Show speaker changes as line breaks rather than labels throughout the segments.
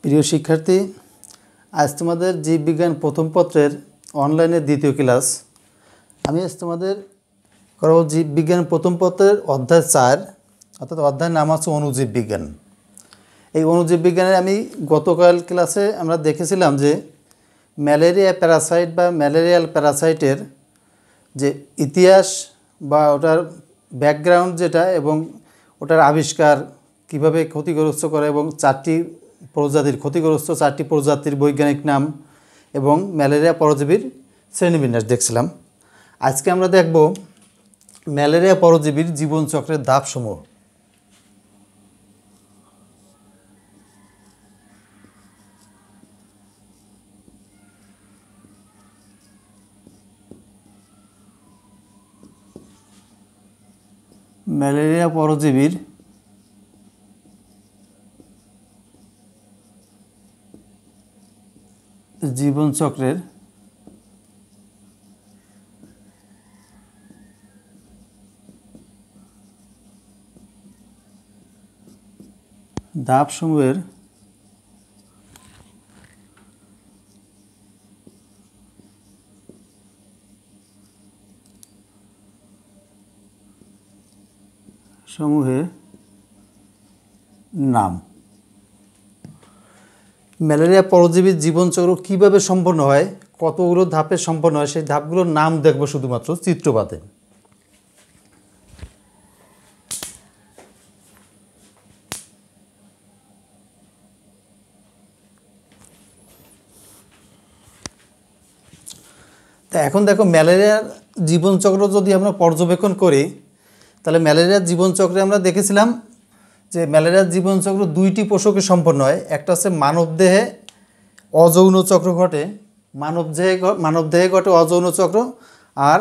প্রিয় শিক্ষার্থী, আজ তোমাদের জীববিজ্ঞান প্রথম পত্রের অনলাইনের দ্বিতীয় ক্লাস। আমি আজ তোমাদের করব জীববিজ্ঞান প্রথম পত্রের অধ্যায় 4, অর্থাৎ অধ্যায়ের নাম হচ্ছে অণুজীব বিজ্ঞান। এই অণুজীব বিজ্ঞানে আমি গতকাল ক্লাসে আমরা দেখেছিলাম যে ম্যালেরিয়া প্যারাসাইট বা ম্যালেরিয়াল প্যারাসাইটের যে ইতিহাস বা ওটার ব্যাকগ্রাউন্ড যেটা এবং ওটার আবিষ্কার কীভাবে ক্ষতিগ্রস্ত করে এবং ক্ষতিগ্রস্ত চারটি প্রজাতির বৈজ্ঞানিক নাম এবং ম্যালেরিয়া পরজীবীর শ্রেণীবিন্যাস দেখছিলাম। আজকে আমরা দেখব ম্যালেরিয়া পরজীবীর জীবনচক্রের ধাপসমূহ। ম্যালেরিয়া পরজীবীর জীবনচক্রের ধাপসমূহের নাম। ম্যালেরিয়া পরজীবীর জীবনচক্র কীভাবে সম্পন্ন হয়, কতগুলো ধাপে সম্পন্ন হয়, সেই ধাপগুলোর নাম দেখব শুধুমাত্র চিত্রপাতে। তা এখন দেখো, ম্যালেরিয়ার জীবনচক্র যদি আমরা পর্যবেক্ষণ করি তাহলে ম্যালেরিয়ার জীবনচক্রে আমরা দেখেছিলাম যে ম্যালেরিয়ার জীবনচক্র দুইটি পোষকে সম্পন্ন হয়। একটা হচ্ছে মানবদেহে অযৌন চক্র ঘটে, মানবদেহে ঘটে অযৌন চক্র, আর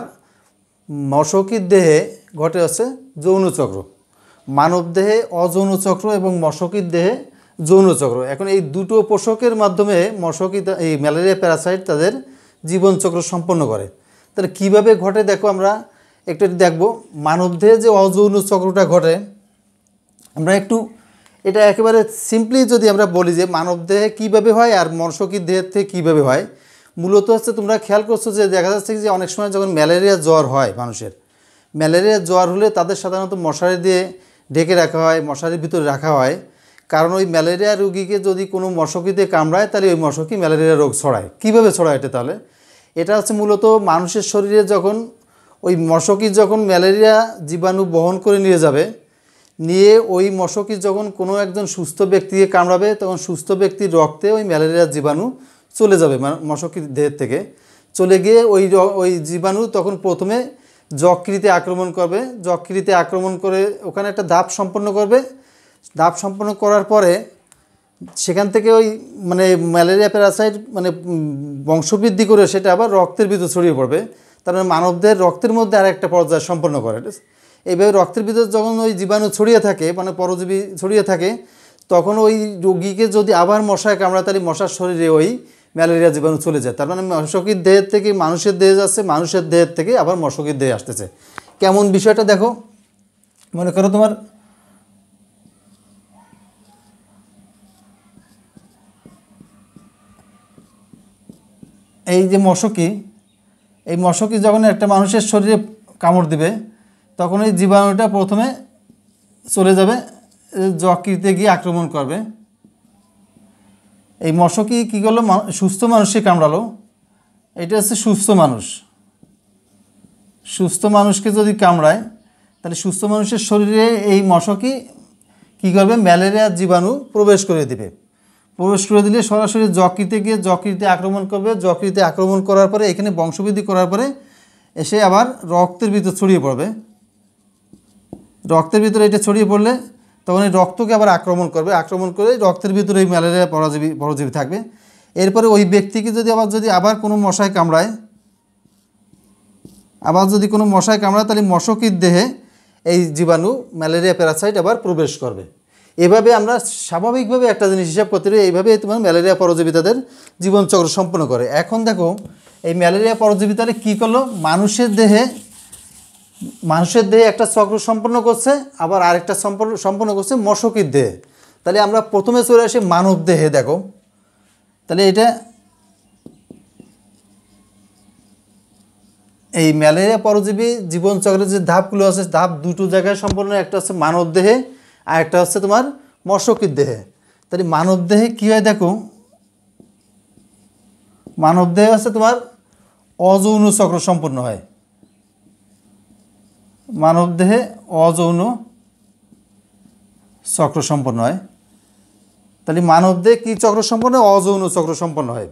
মশকির দেহে ঘটে হচ্ছে যৌন চক্র। মানবদেহে অযৌন চক্র এবং মশকির দেহে যৌন চক্র। এখন এই দুটো পোষকের মাধ্যমে এই ম্যালেরিয়া প্যারাসাইট তাদের জীবনচক্র সম্পন্ন করে। তাহলে কীভাবে ঘটে দেখো, আমরা একটু দেখব। মানবদেহে যে অযৌন চক্রটা ঘটে, আমরা একটু এটা একেবারে সিম্পলি যদি আমরা বলি যে মানবদেহে কীভাবে হয় আর মশকির দেহের থেকে কীভাবে হয়, মূলত হচ্ছে তোমরা খেয়াল করছো যে দেখা যাচ্ছে যে অনেক সময় যখন ম্যালেরিয়া জ্বর হয় মানুষের, ম্যালেরিয়া জ্বর হলে তাদের সাধারণত মশারি দিয়ে ঢেকে রাখা হয়, মশারির ভিতরে রাখা হয়। কারণ ওই ম্যালেরিয়া রোগীকে যদি কোনো মশকিতে কামড়ায় তাহলে ওই মশকি ম্যালেরিয়া রোগ ছড়ায়। কীভাবে ছড়ায় এটা? তাহলে এটা হচ্ছে মূলত মানুষের শরীরে যখন ওই মশকি যখন ম্যালেরিয়া জীবাণু বহন করে নিয়ে ওই মশকি যখন কোনো একজন সুস্থ ব্যক্তিকে কামড়াবে, তখন সুস্থ ব্যক্তির রক্তে ওই ম্যালেরিয়ার জীবাণু চলে যাবে। মশকির দেহের থেকে চলে গিয়ে ওই জীবাণু তখন প্রথমে যকৃতে আক্রমণ করবে। যকৃতে আক্রমণ করে ওখানে একটা ধাপ সম্পন্ন করবে। ধাপ সম্পন্ন করার পরে সেখান থেকে ওই ম্যালেরিয়া প্যারাসাইট বংশবৃদ্ধি করে সেটা আবার রক্তের ভিতর ছড়িয়ে পড়বে। তার মানে মানবদের রক্তের মধ্যে আর একটা পর্যায় সম্পন্ন করে। এইভাবে রক্তের ভিতর যখন ওই জীবাণু ছড়িয়ে থাকে, পরজীবী ছড়িয়ে থাকে, তখন ওই রোগীকে যদি আবার মশায় কামড়ায় তাহলে মশার শরীরে ওই ম্যালেরিয়া জীবাণু চলে যায়। তার মানে মশকির দেহের থেকে মানুষের দেহে যাচ্ছে, মানুষের দেহের থেকে আবার মশকির দেহে আসতেছে। কেমন বিষয়টা দেখো, মনে করো তোমার এই যে মশকি, এই মশকি যখন একটা মানুষের শরীরে কামড় দিবে, তখন এই জীবাণুটা প্রথমে চলে যাবে যকৃতে গিয়ে আক্রমণ করবে। এই মশকি কী করলো, সুস্থ মানুষকে কামড়ালো। এটা হচ্ছে সুস্থ মানুষ। সুস্থ মানুষকে যদি কামড়ায় তাহলে সুস্থ মানুষের শরীরে এই মশকি কী করবে, ম্যালেরিয়ার জীবাণু প্রবেশ করে দিবে। প্রবেশ করে দিলে সরাসরি যকৃতে গিয়ে যকৃতে আক্রমণ করবে। যকৃতে আক্রমণ করার পরে এখানে বংশবৃদ্ধি করার পরে এসে আবার রক্তের ভিতর ছড়িয়ে পড়বে। রক্তের ভিতরে এটা ছড়িয়ে পড়লে তখন এই রক্তকে আবার আক্রমণ করবে। আক্রমণ করে রক্তের ভিতরে এই ম্যালেরিয়া পরজীবী থাকবে। এরপরে ওই ব্যক্তিকে যদি আবার কোনো মশায় কামড়ায়, তাহলে মশকির দেহে এই জীবাণু ম্যালেরিয়া প্যারাসাইট আবার প্রবেশ করবে। এভাবে আমরা স্বাভাবিকভাবে একটা জিনিস হিসাব করতে পারি। এইভাবে তোমার ম্যালেরিয়া পরজীবী তাদের জীবনচক্র সম্পন্ন করে। এখন দেখো, এই ম্যালেরিয়া পরজীবী তাহলে কী করলো, মানুষের দেহে একটা চক্র সম্পন্ন করছে, আবার আরেকটা সম্পন্ন করছে মশকির দেহে। তাহলে আমরা প্রথমে চলে আসি মানবদেহে। দেখো তাহলে এটা এই ম্যালেরিয়া পরজীবী জীবনচক্রের যে ধাপগুলো আছে, ধাপ দুটো জায়গায় সম্পন্ন। একটা হচ্ছে মানবদেহে আর একটা হচ্ছে তোমার মশকির দেহে। তাহলে মানবদেহে কী হয় দেখো, মানবদেহে হচ্ছে তোমার অযৌন চক্র সম্পন্ন হয়। মানবদেহে অযৌন চক্র সম্পন্ন হয়। তাহলে মানবদেহে কী চক্র সম্পন্ন হয়? অযৌন চক্র সম্পন্ন হয়।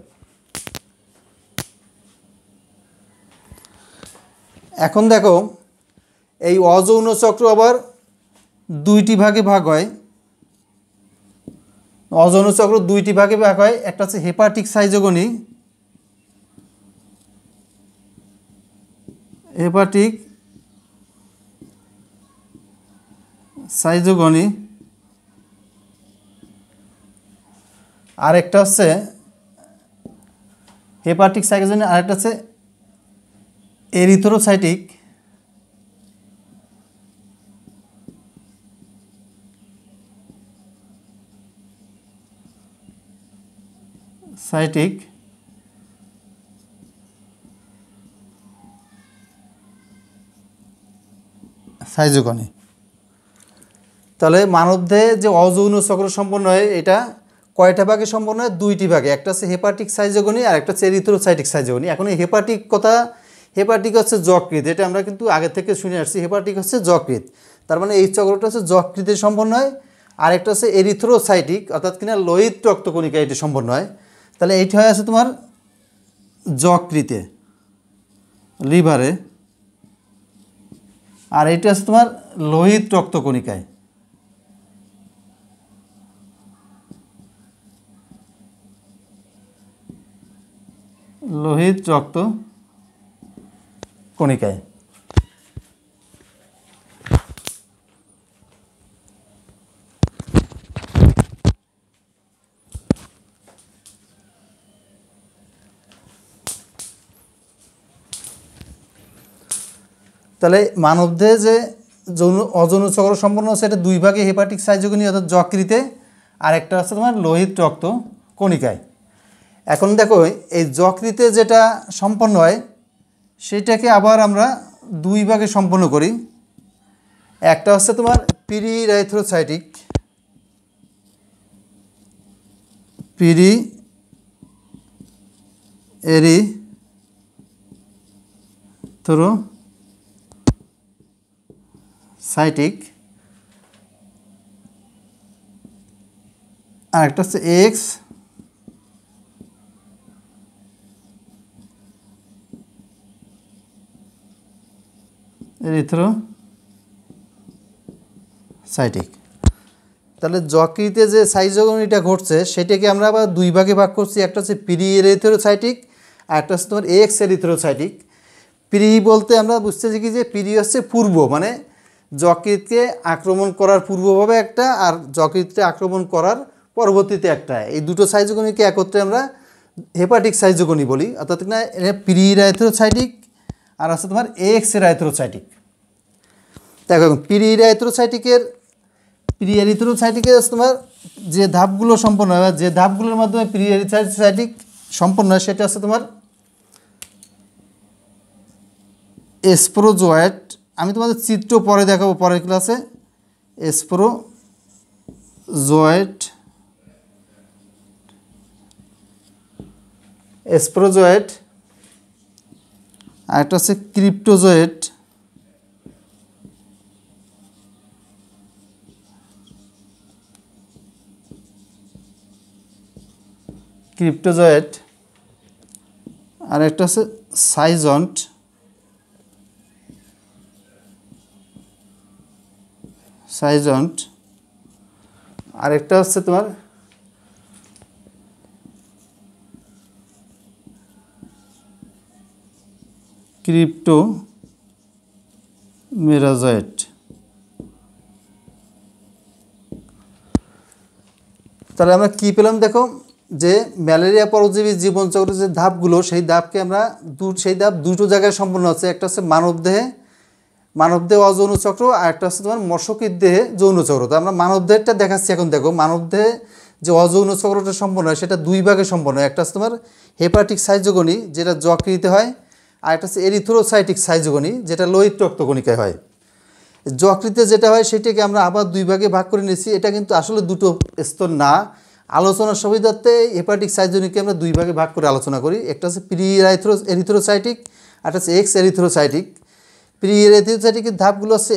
এখন দেখো এই অযৌন চক্র আবার দুইটি ভাগে ভাগ হয়। অযৌন চক্র দুইটি ভাগে ভাগ হয়। একটা হচ্ছে হেপাটিক সাইজোগনি, হেপাটিক সাইজোগনি, আর একটা হচ্ছে হেপাটিক সাইজোগনি, আর একটা হচ্ছে এরিথ্রোসাইটিক সাইটিক সাইজোগনি। তাহলে মানবদেহে যে অযৌন চক্র সম্পন্ন হয় এটা কয়টা ভাগে সম্পন্ন হয়? দুইটি ভাগে। একটা হচ্ছে হেপাটিক সাইজোগনি আর একটা হচ্ছে এরিথ্রোসাইটিক সাইজোগনি। এখন এই হেপাটিক কথা, হেপাটিক হচ্ছে যকৃৎ, এটা আমরা কিন্তু আগে থেকে শুনে আসছি। হেপাটিক হচ্ছে যকৃৎ, তার মানে এই চক্রটা হচ্ছে যকৃতে সম্পন্ন হয়। আর একটা হচ্ছে এরিথ্রোসাইটিক অর্থাৎ কিনা লোহিত রক্তকণিকা, এটি সম্পন্ন হয়। তাহলে এইটা হয় আছে তোমার যকৃতে, লিভারে, আর এইটা আছে তোমার লোহিত রক্তকণিকায়। লোহিত রক্ত কণিকায়। তাহলে মানবদেহে যে অযৌন চক্র সম্পন্ন হচ্ছে এটা দুই ভাগে, হেপাটিক সাইজোগনি অর্থাৎ যকৃতে, আর একটা হচ্ছে তোমার লোহিত রক্ত কণিকায়। এখন দেখো এই যকৃতে যেটা সম্পন্ন হয় সেটাকে আবার আমরা দুই ভাগে সম্পন্ন করি। একটা হচ্ছে তোমার পিরিইরাইথ্রোসাইটিক, পিরিএরিথ্রোসাইটিক, আর একটা হচ্ছে এক্স এরিথ্রোসাইটিক। তাহলে যকৃতে যে সাইজোগনিটা ঘটছে সেটাকে আমরা আবার দুই ভাগে ভাগ করছি। একটা হচ্ছে পিরিএরিথ্রোসাইটিক আর একটা হচ্ছে তোমার এক্স এরিথ্রোসাইটিক। পিরি বলতে আমরা বুঝতে শিখি যে পিরি হচ্ছে পূর্ব, মানে যকৃতকে আক্রমণ করার পূর্বভাবে একটা, আর যকৃতকে আক্রমণ করার পরবর্তীতে একটা। এই দুটো সাইজোগনিকে একত্রে আমরা হেপাটিক সাইজোগনি বলি। অর্থাৎ না পিরিইরাইথ্রোসাইটিক আর আছে তোমার এক্স এরাইথ্রোসাইটিক। দেখো পিরিএরিথ্রোসাইটিকের তোমার যে ধাপগুলো সম্পন্ন হয়, যে ধাপগুলোর মাধ্যমে পিরিএরিথ্রোসাইটিক সম্পন্ন হয় সেটা হচ্ছে তোমার স্পোরোজোয়েট। আমি তোমাদের চিত্র পরে দেখাবো পরের ক্লাসে। স্পোরোজোয়েট আর একটা হচ্ছে ক্রিপ্টোজোয়েট। আর একটা হচ্ছে সাইজন্ট। আর একটা হচ্ছে তোমার ক্রিপ্টোমেরাজয়েট। তাহলে আমরা কি পেলাম দেখো, যে ম্যালেরিয়া পরজীবী জীবনচক্রের যে ধাপগুলো সেই ধাপকে আমরা সেই ধাপ দুটো জায়গায় সম্পন্ন হচ্ছে। একটা হচ্ছে মানবদেহে মানবদেহে অযৌন চক্র, আর একটা হচ্ছে তোমার মশকির দেহে যৌন চক্র। তো আমরা মানবদেহটা দেখাচ্ছি এখন। দেখো মানবদেহে যে অযৌন চক্রটা সম্পন্ন হয় সেটা দুই ভাগে সম্পন্ন হয়। একটা হচ্ছে তোমার হেপাটিক সাইজোগনি, যেটা যকৃতে হয়, আর একটা হচ্ছে এরিথ্রোসাইটিক সাইজোগনি, যেটা লোহিত রক্তকণিকায় হয়। যকৃতে যেটা হয় সেটাকে আমরা আবার দুই ভাগে ভাগ করে নিয়েছি। এটা কিন্তু আসলে দুটো স্তর না, আলোচনার সুবিধার্থে হেপাটিক সাইজোগনিকে আমরা দুই ভাগে ভাগ করে আলোচনা করি। একটা হচ্ছে প্রি এরিথ্রোসাইটিক, আর একটা হচ্ছে এক্স এরিথ্রোসাইটিক। প্রি এরিথ্রোসাইটিকের ধাপগুলো হচ্ছে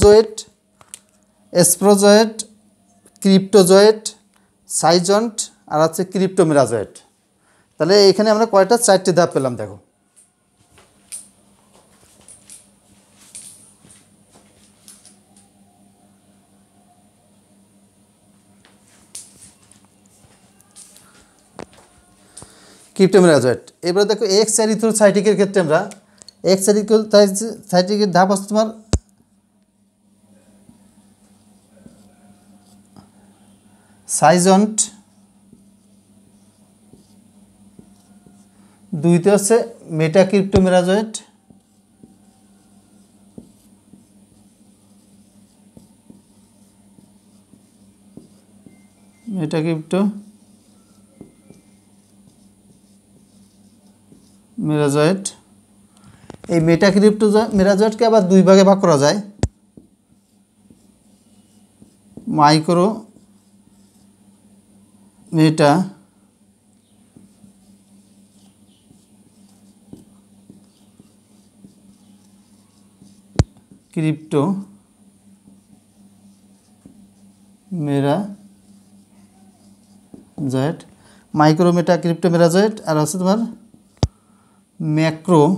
স্প্রোজয়েট, ক্রিপ্টোজয়েট, সাইজন্ট, আর হচ্ছে ক্রিপ্টোমেরাজয়েট। তাহলে এখানে আমরা কয়টা? 4টে ধাপ পেলাম। দেখো ক্রিপ্টোমেরাজয়েট। এবার দেখো এক্স এরিথ্রোসাইটিকের ক্ষেত্রে আমরা এক্স এরিথ্রোসাইটিকের ধাপ হচ্ছে তোমার সাইজন্ট, দুইতে হচ্ছে মেটাক্রিপ্টোমেরাজয়েট, মেরাজয়েট। এই মেটাক্রিপ্টোমেরাজয়েটকে আবার দুই ভাগে ভাগ করা যায়, মাইক্রো মেটা ক্রিপ্টো মেরাজয়েট, মাইক্রোমেটা ক্রিপ্টোমেরাজয়েট, আর হচ্ছে তোমার ম্যাক্রো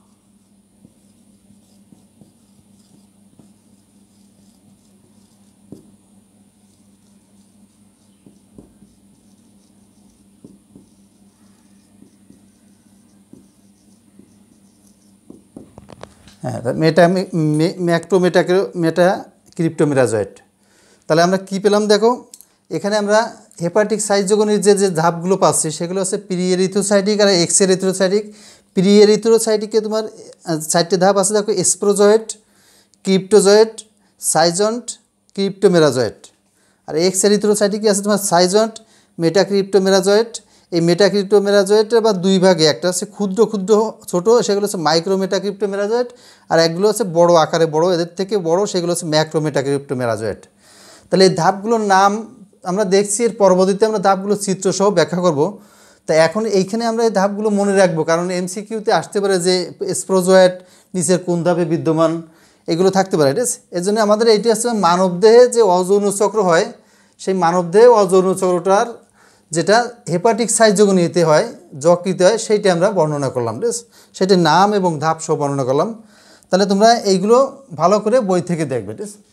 মেটা ক্রিপ্টোমেরাজয়েট। তাহলে আমরা কি পেলাম? দেখো এখানে আমরা হেপাটিক সাইজোগনির যে ধাপগুলো পাচ্ছি সেগুলো হচ্ছে প্রি এরিথ্রোসাইটিক আর এক্স এরিথ্রোসাইটিক। প্রি এরিথ্রোসাইটিকে তোমার 4টে ধাপ আছে। দেখো স্প্রোজয়েট, ক্রিপ্টোজয়েট, সাইজন্ট, ক্রিপ্টোমেরাজয়েট। আর এক্স এরিথ্রোসাইটিকে আছে তোমার সাইজন্ট, মেটাক্রিপ্টোমেরাজয়েট। এই মেটাক্রিপ্টোমেরাজয়েটের বা দুই ভাগে, একটা হচ্ছে ক্ষুদ্র ক্ষুদ্র ছোটো, সেগুলো হচ্ছে মাইক্রোমেটাক্রিপ্টোমেরাজয়েট, আর একগুলো হচ্ছে বড় আকারে বড়, এদের থেকে বড়, সেগুলো হচ্ছে ম্যাক্রোমেটাক্রিপ্টোমেরাজয়েট। তাহলে এই ধাপগুলোর নাম আমরা দেখছি, এর পরবর্তীতে আমরা ধাপগুলো চিত্রসহ ব্যাখ্যা করব। তা এখন এইখানে আমরা এই ধাপগুলো মনে রাখবো, কারণ এমসিকিউতে আসতে পারে যে স্প্রোজয়েট নিচের কোন ধাপে বিদ্যমান, এগুলো থাকতে পারে। ঠিক আছে, এর জন্য আমাদের এইটি হচ্ছে মানবদেহে যে অযৌন চক্র হয়, সেই মানবদেহে অযৌন চক্রটার যেটা হেপাটিক সাইজোগনিতে হয়, যকৃতে হয়, সেইটা আমরা বর্ণনা করলাম। ঠিক আছে, সেটার নাম এবং ধাপ সব বর্ণনা করলাম। তাহলে তোমরা এইগুলো ভালো করে বই থেকে দেখবে। ঠিক আছে,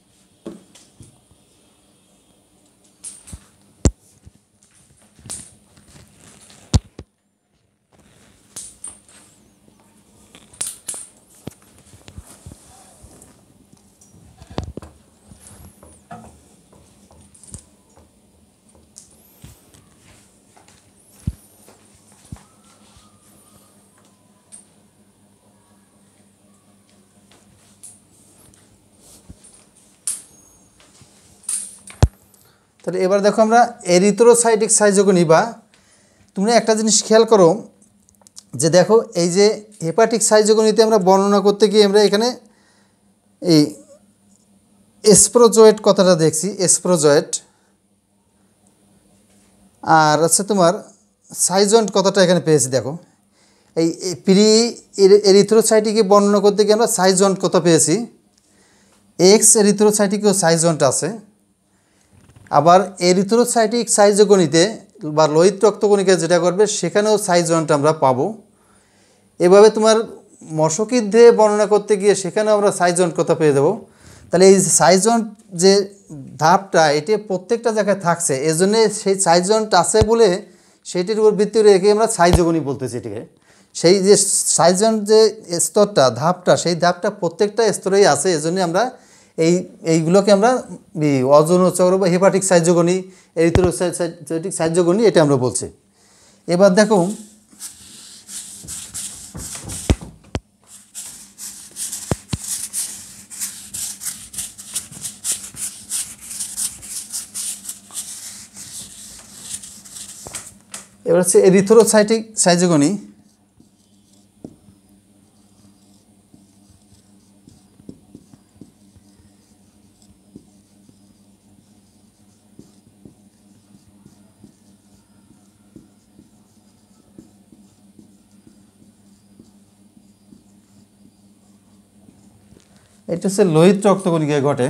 তাহলে এবার দেখো আমরা এরিথ্রোসাইটিক সাইজোগনি, বা তোমরা একটা জিনিস খেয়াল করো যে দেখো এই যে হেপাটিক সাইজোগনিতে আমরা বর্ণনা করতে গিয়ে আমরা এখানে এই স্প্রোজয়েট কথাটা দেখছি, স্প্রোজয়েট, আর হচ্ছে তোমার সাইজন্ট কথাটা এখানে পেয়েছি। দেখো এই প্রি এরিথ্রোসাইটিকে বর্ণনা করতে গিয়ে আমরা সাইজন্ট কথা পেয়েছি, এক্স এরিথ্রোসাইটিকেও সাইজন্ট আছে। আবার এরিথ্রোসাইটিক সাইজোগনিতে বা লোহিত রক্তকণিকা যেটা করবে সেখানেও সাইজন্ট আমরা পাবো। এভাবে তোমার মশকির দেহে বর্ণনা করতে গিয়ে সেখানেও আমরা সাইজন্ট কথা পেয়ে দেবো। তাহলে এই সাইজন্ট যে ধাপটা, এটি প্রত্যেকটা জায়গায় থাকছে, এজন্যে সেই সাইজন্ট আছে বলে সেইটির উপর ভিত্তি রেখে আমরা সাইজোগনি বলতেছি। এটিকে সেই যে সাইজন্ট যে স্তরটা, ধাপটা, সেই ধাপটা প্রত্যেকটা স্তরেই আছে। এজন্য আমরা এইগুলোকে আমরা অযৌন চক্র বা হেপাটিক সাইজোগনি, এরিথ্রোসাইটিক সাইজোগনি, এটা আমরা বলছি। এবার দেখো এবার হচ্ছে এরিথ্রোসাইটিক সাইজোগনি। এটা হচ্ছে লোহিত রক্তকণিকায় ঘটে।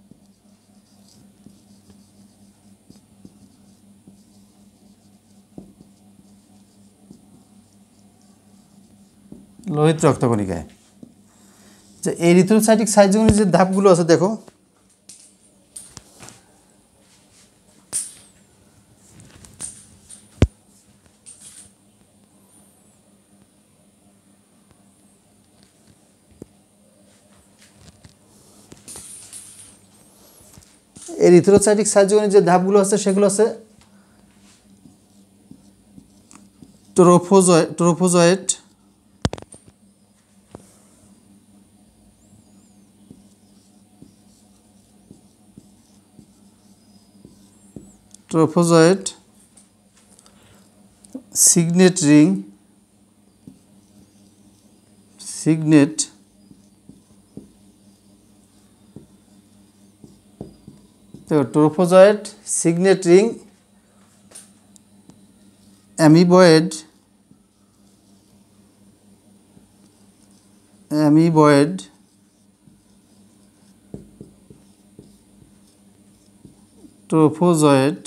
লোহিত রক্তকণিকায় যে এরিথ্রোসাইটিক সাইজোগনির যে ধাপগুলো আছে দেখো, এরিথ্রোসাইটিক সাইজোগনির যে ধাপগুলো আছে সেগুলো আছে trophozoite, signet ring, trophozoite, signet ring, amoeboid, trophozoite,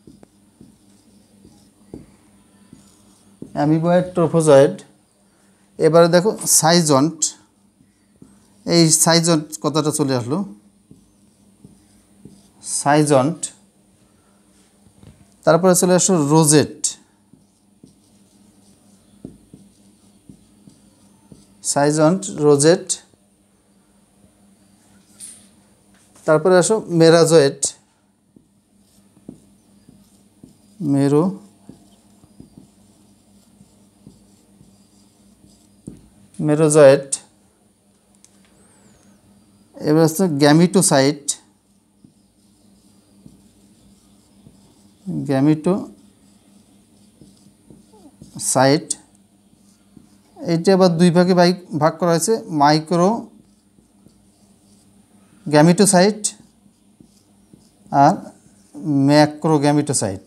এবারে দেখো সাইজন্ট, এই সাইজন্ট কথাটা চলে আসলো, সাইজন্ট। তারপরে চলে আসলো রোজেট, সাইজন্ট, রোজেট। তারপরে আসো মেরাজয়েট, মেরোজয়েট। এবার হচ্ছে গ্যামিটোসাইট, এইটা আবার দুই ভাগে ভাগ করা হয়েছে, মাইক্রো গ্যামিটোসাইট আর ম্যাক্রো গ্যামিটোসাইট।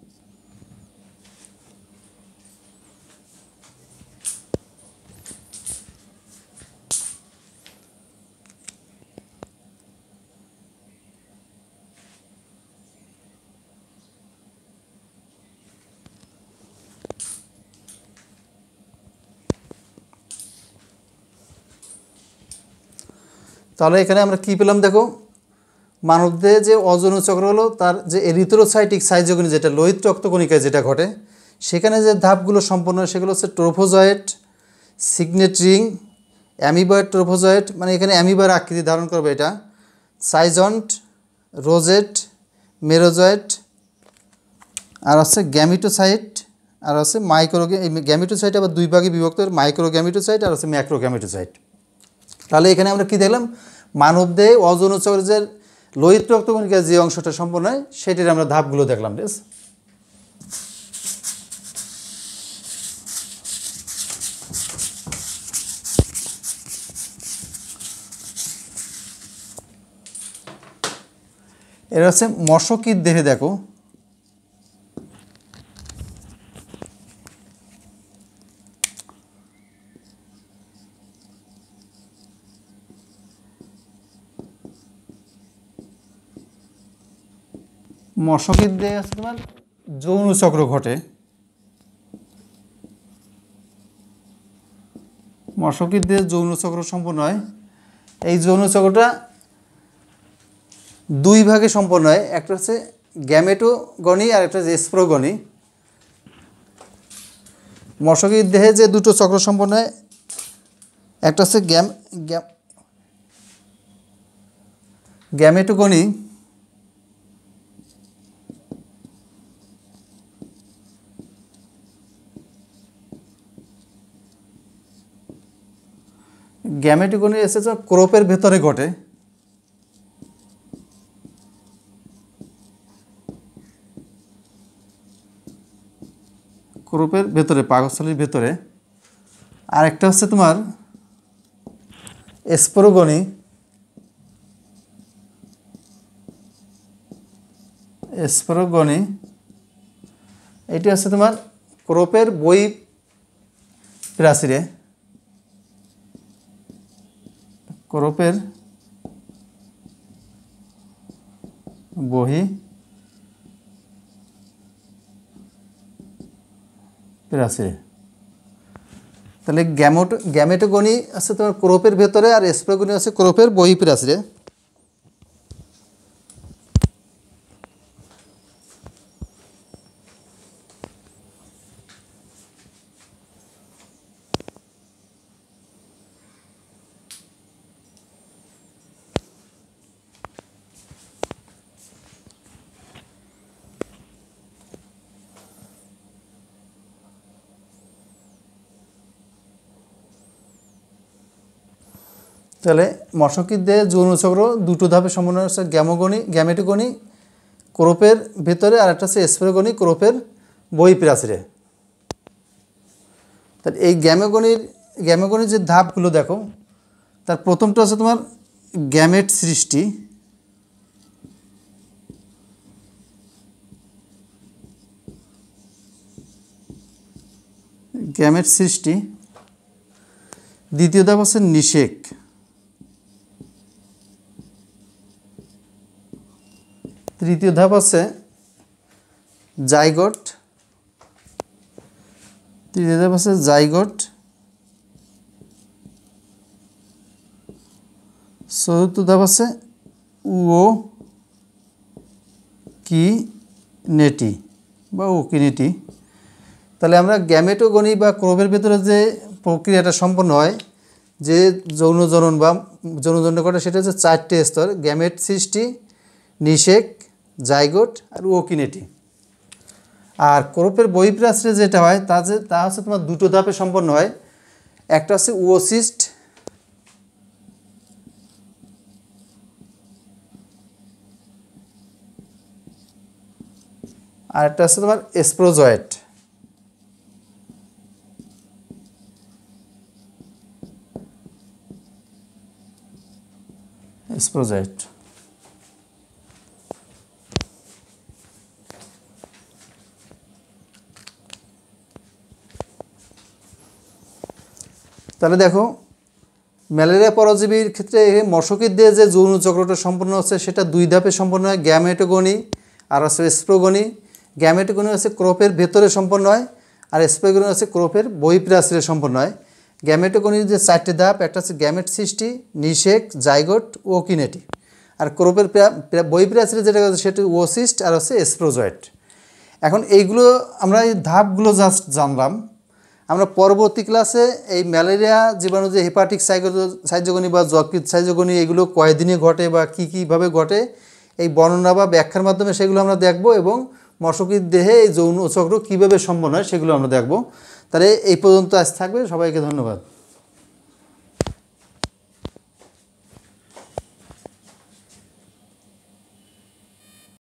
তাহলে এখানে আমরা কি পেলাম দেখো, মানবদেহে যে অযৌন চক্র হলো তার যে এরিথ্রোসাইটিক সাইজোগনি যেটা লোহিত রক্তকণিকায় যেটা ঘটে, সেখানে যে ধাপগুলো সম্পন্ন হয় সেগুলো হচ্ছে trophozoite, signet ring, amoeboid trophozoite, মানে এখানে অ্যামিবার আকৃতি ধারণ করবে এটা, সাইজন্ট, রোজেট, মেরোজয়েট, আর হচ্ছে গ্যামিটোসাইট, আর হচ্ছে গ্যামিটোসাইট আবার দুই ভাগে বিভক্ত, মাইক্রো গ্যামিটোসাইট আর হচ্ছে ম্যাক্রো গ্যামিটোসাইট। তাহলে এখানে আমরা কি দেখলাম, মানবদেহে অযৌন চক্রের লোহিত রক্তকণিকার যে অংশটা সম্পন্ন হয় সেটির আমরা ধাপগুলো দেখলাম। বেশ, এর হচ্ছে মশকির দেহে দেখো, মশকির দেহে আছে তোমার যৌন চক্র ঘটে, মশকির দেহে যৌন চক্র সম্পন্ন হয়। এই যৌন চক্রটা দুই ভাগে সম্পন্ন হয়, একটা হচ্ছে গ্যামেটোগনি আর একটা হচ্ছে স্প্রোগনি। মশকির দেহে যে দুটো চক্র সম্পন্ন হয়, একটা হচ্ছে গ্যামেটোগনি, গ্যামেটোগনি এসেছে ক্রোপের ভেতরে ঘটে, ক্রোপের ভেতরে, পাকস্থলীর ভেতরে। আর একটা হচ্ছে তোমার স্পোরোগনি। স্পোরোগনি এটি হচ্ছে তোমার ক্রোপের বহি প্রাচীরে, ক্রোপের বহি প্রাচীরে। তাহলে গ্যামেটোগনি আছে তোমার ক্রোপের ভেতরে, আর স্পোরোগনি আছে ক্রোপের বহি প্রাচীরে। তাহলে মশকির দেহে যৌনচক্র দুটো ধাপে সম্পন্ন হচ্ছে, গ্যামেটোগনি ক্রোপের ভেতরে, আর একটা হচ্ছে স্পোরোগনি ক্রোপের বহিঃপ্রাচীরে। তাহলে এই গ্যামেগনির যে ধাপগুলো দেখো, তার প্রথমটা হচ্ছে তোমার গ্যামেট সৃষ্টি। গ্যামেট সৃষ্টি। দ্বিতীয় ধাপ হচ্ছে নিষেক। তৃতীয় ধাপ হচ্ছে জাইগোট। তৃতীয় ধাপ হচ্ছে জাইগোট। চতুর্থ ধাপ হচ্ছে ওকিনেটি বা ওকিনেটি। তাহলে আমরা গ্যামেটোগনি বা ক্রোপের ভেতরে যে প্রক্রিয়াটা সম্পন্ন হয়, যে যৌনজনন বা যৌনজনন ঘটে, সেটা হচ্ছে 4টে স্তর: গ্যামেট সৃষ্টি, নিষেক, জাইগোট আর ওকিনেটি। আর ক্রোপের বহিঃপ্রাচীরে যেটা হয় তা হচ্ছে তোমার দুটো ধাপে সম্পন্ন হয়। একটা হচ্ছে ওসিস্ট, আর একটা হচ্ছে তোমার স্প্রোজয়েট। স্প্রোজয়েট। তাহলে দেখো, ম্যালেরিয়া পরজীবীর ক্ষেত্রে মশকির দেহে যে যৌনচক্রটা সম্পন্ন হচ্ছে সেটা দুই ধাপে সম্পন্ন হয়: গ্যামেটোগনি আর হচ্ছে স্প্রোগনি। গ্যামেটোগনি হচ্ছে ক্রোপের ভেতরে সম্পন্ন হয়, আর স্প্রোগনি হচ্ছে ক্রোপের বহিঃপ্রাচীরে সম্পন্ন হয়। গ্যামেটোগনির যে 4টে ধাপ, একটা হচ্ছে গ্যামেট সৃষ্টি, নিষেক, জাইগোট, ওকিনেটি। আর ক্রোপের বহিঃপ্রাচীরে যেটা হচ্ছে সেটা ওসিস্ট আর হচ্ছে স্প্রোজয়েট। এখন এইগুলো আমরা এই ধাপগুলো জাস্ট জানলাম। আমরা পরবর্তী ক্লাসে এই ম্যালেরিয়া জীবাণু যে হেপাটিক সাইজোগনি বা যকৃৎ সাইজোগনি, এগুলো কয়দিনে ঘটে বা কীভাবে ঘটে, এই বর্ণনা বা ব্যাখ্যার মাধ্যমে সেগুলো আমরা দেখব, এবং মশকির দেহে এই যৌনচক্র কীভাবে সম্পন্ন হয় সেগুলো আমরা দেখব। তাহলে এই পর্যন্ত আজ থাকবে। সবাইকে ধন্যবাদ।